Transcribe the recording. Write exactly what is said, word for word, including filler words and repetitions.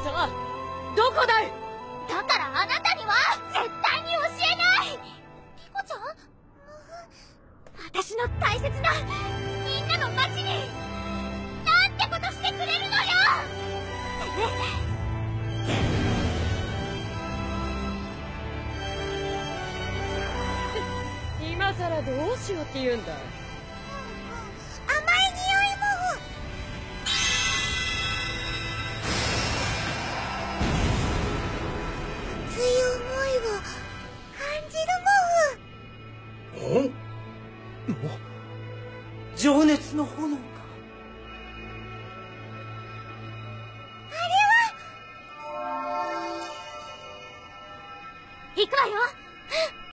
さ、どこだい？ だからあなたには絶対に教えない。リコちゃん？私の大切なみんなの町になんてことしてくれるのよ。 今さらどうしようって言うんだ。 甘い匂いも。熱い思いを感じるもん。 お情熱の炎か。 あれは行くわよ。